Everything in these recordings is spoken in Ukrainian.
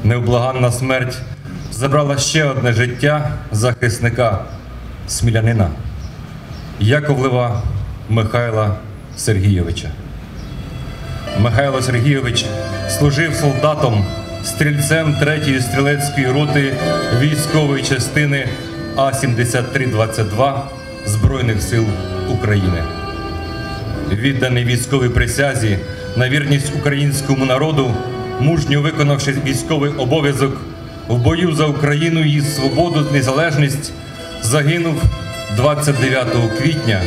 невблаганна смерть забрала ще одне життя захисника, смілянина Яковлева Михайла Сергійовича. Михайло Сергійович служив солдатом, стрільцем 3-ї стрілецької роти військової частини А-7322 Збройних сил України. Відданий військовій присязі на вірність українському народу, мужньо виконавши військовий обов'язок в бою за Україну, її свободу, незалежність, загинув 29 квітня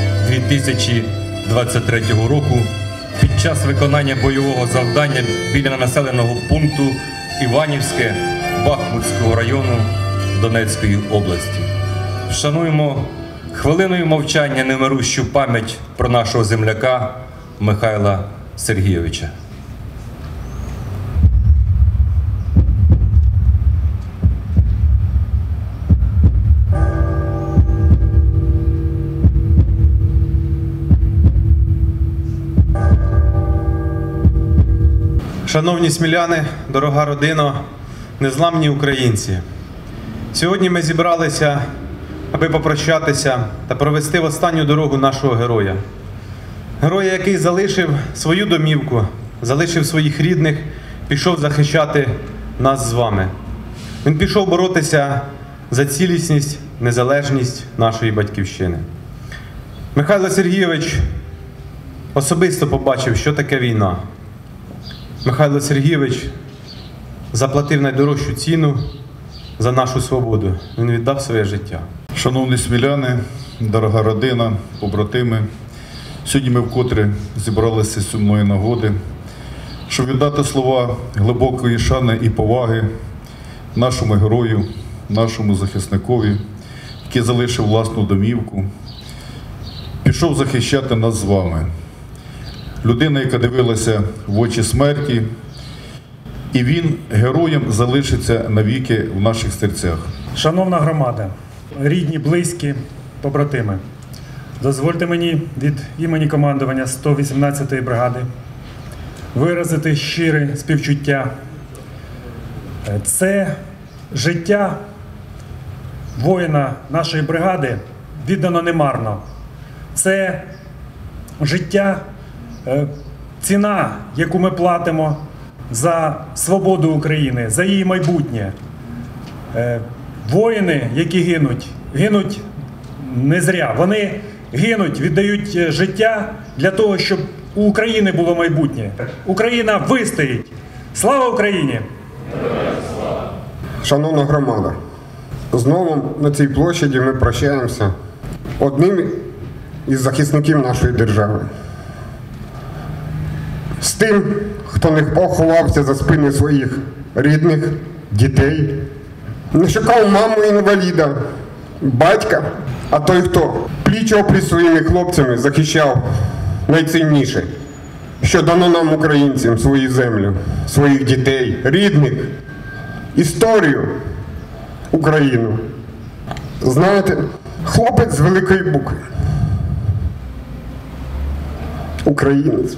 2023 року під час виконання бойового завдання біля населеного пункту Іванівське Бахмутського району Донецької області. Вшануємо хвилиною мовчання немирущу пам'ять про нашого земляка Михайла Сергійовича. Шановні сміляни, дорога родино, незламні українці! Сьогодні ми зібралися, аби попрощатися та провести в останню дорогу нашого героя. Героя, який залишив свою домівку, залишив своїх рідних, пішов захищати нас з вами. Він пішов боротися за цілісність, незалежність нашої батьківщини. Михайло Сергійович особисто побачив, що таке війна. Михайло Сергійович заплатив найдорожчу ціну за нашу свободу. Він віддав своє життя. Шановні сміляни, дорога родина, побратими, сьогодні ми вкотре зібралися з сумної нагоди, щоб віддати слова глибокої шани і поваги нашому герою, нашому захисникові, який залишив власну домівку, пішов захищати нас з вами. Людина, яка дивилася в очі смерті, і він героєм залишиться навіки в наших серцях. Шановна громада, рідні, близькі, побратими, дозвольте мені від імені командування 118-ї бригади виразити щире співчуття. Це життя воїна нашої бригади віддано немарно. Це життя, ціна, яку ми платимо за свободу України, за її майбутнє. Воїни, які гинуть не зря. Вони гинуть, віддають життя для того, щоб у України було майбутнє. Україна вистоїть. Слава Україні! Шановна громада, знову на цій площаді ми прощаємося одним із захисників нашої держави. З тим, хто не поховався за спини своїх рідних, дітей, не шукав маму інваліда, батька, а той, хто пліч-опліч своїми хлопцями захищав найцінніше, що дано нам, українцям, свою землю, своїх дітей, рідних, історію, Україну. Знаєте, хлопець з великої букви. Українець.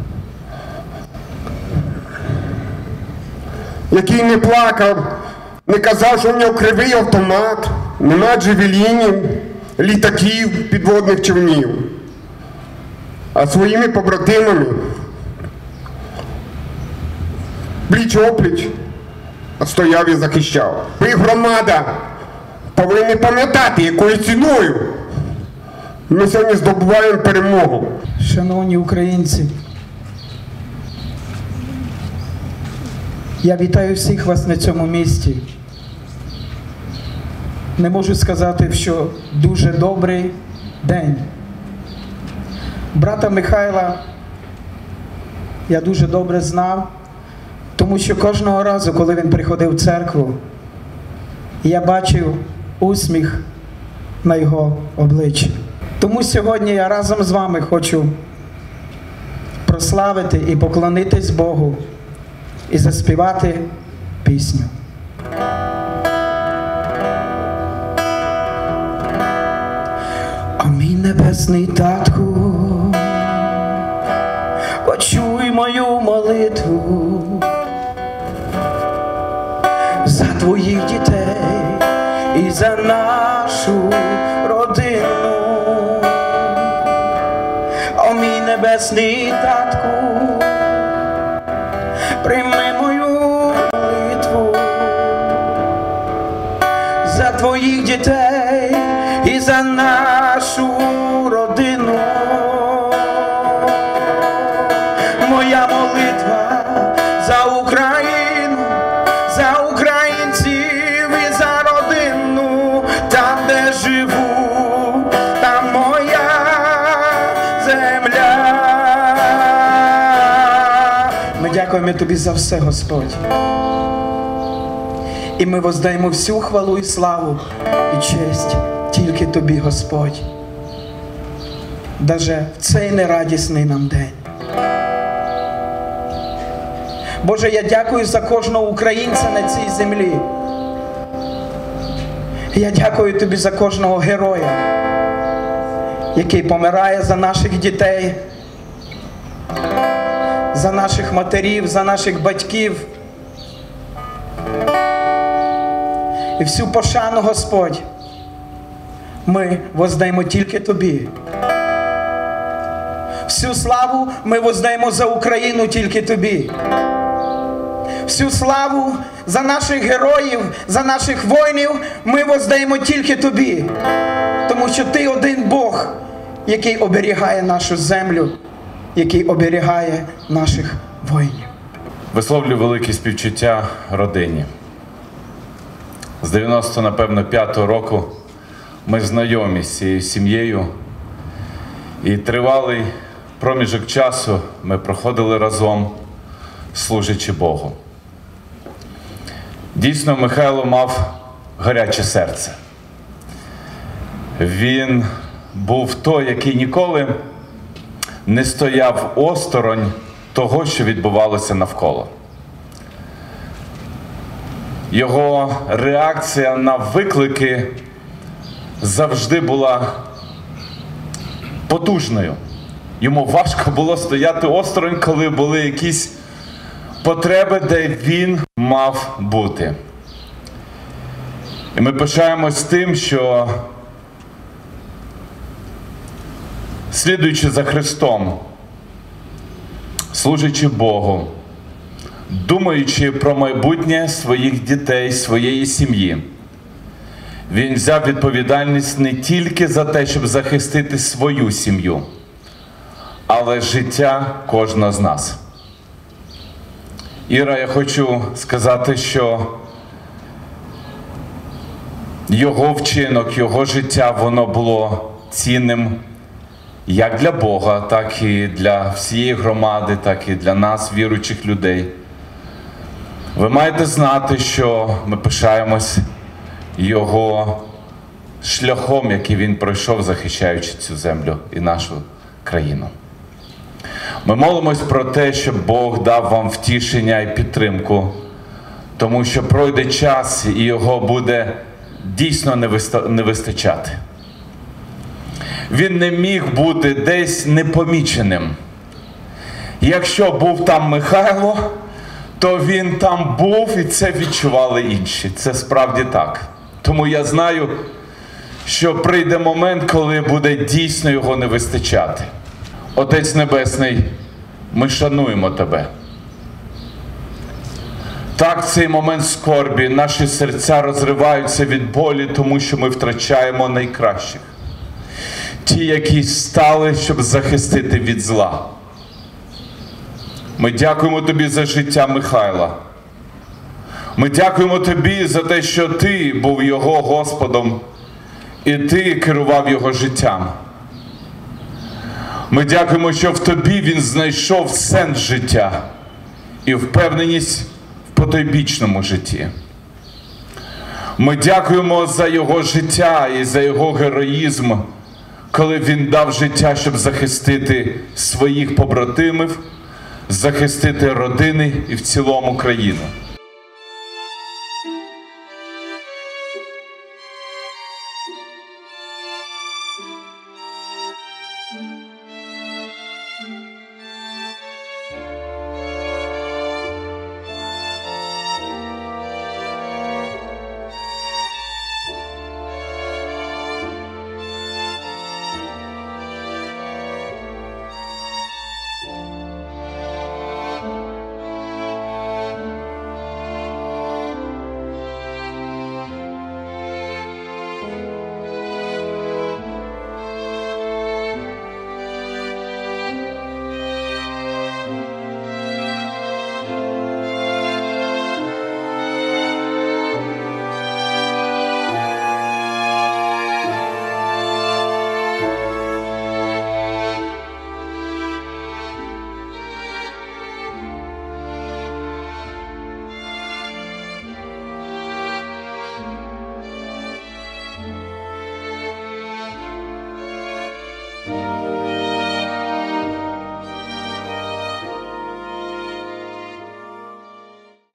Який не плакав, не казав, що в нього кривий автомат, нема джевелінів, літаків, підводних човнів. А своїми побратимами пліч-опліч стояв і захищав. Ви, громада, повинні пам'ятати, якою ціною ми сьогодні здобуваємо перемогу. Шановні українці, я вітаю всіх вас на цьому місці. Не можу сказати, що дуже добрий день. Брата Михайла я дуже добре знав, тому що кожного разу, коли він приходив в церкву, я бачив усміх на його обличчі. Тому сьогодні я разом з вами хочу прославити і поклонитись Богу і заспівати пісню. О мій небесний татку, почуй мою молитву, твоїх дітей і за нашу родину. О мій небесний татку, прийми мою молитву за твоїх дітей і за нашу родину. Моя молитва за Україну, за українців і за родину. Там, де живу, там моя земля. Ми дякуємо тобі за все, Господь. І ми воздаємо всю хвалу і славу і честь тільки тобі, Господь. Даже в цей нерадісний нам день. Боже, я дякую за кожного українця на цій землі. Я дякую тобі за кожного героя, який помирає за наших дітей, за наших матерів, за наших батьків. І всю пошану, Господь, ми воздаємо тільки тобі. Всю славу ми воздаємо за Україну тільки тобі. Всю славу за наших героїв, за наших воїнів ми воздаємо тільки тобі. Тому що ти один Бог, який оберігає нашу землю, який оберігає наших воїнів. Висловлюю велике співчуття родині. З 95-го року ми знайомі з цією сім'єю. І тривалий проміжок часу ми проходили разом, служачи Богу. Дійсно, Михайло мав гаряче серце. Він був той, який ніколи не стояв осторонь того, що відбувалося навколо. Його реакція на виклики завжди була потужною. Йому важко було стояти осторонь, коли були якісь потреби, де він мав бути. І ми пишаємось тим, що, слідуючи за Христом, служачи Богу, думаючи про майбутнє своїх дітей, своєї сім'ї, він взяв відповідальність не тільки за те, щоб захистити свою сім'ю, але життя кожного з нас. Іра, я хочу сказати, що його вчинок, його життя, воно було цінним як для Бога, так і для всієї громади, так і для нас, віруючих людей. Ви маєте знати, що ми пишаємось його шляхом, який він пройшов, захищаючи цю землю і нашу країну. Ми молимось про те, щоб Бог дав вам втішення і підтримку, тому що пройде час і його буде дійсно не вистачати. Він не міг бути десь непоміченим. Якщо був там Михайло, то він там був, і це відчували інші. Це справді так. Тому я знаю, що прийде момент, коли буде дійсно його не вистачати. Отець Небесний, ми шануємо Тебе. Так, в цей момент скорбі наші серця розриваються від болі, тому що ми втрачаємо найкращих. Ті, які стали, щоб захистити від зла. Ми дякуємо Тобі за життя Михайла. Ми дякуємо Тобі за те, що Ти був його Господом, і Ти керував його життям. Ми дякуємо, що в Тобі він знайшов сенс життя і впевненість в потойбічному житті. Ми дякуємо за його життя і за його героїзм, коли він дав життя, щоб захистити своїх побратимів, захистити родини і в цілому країну. Thank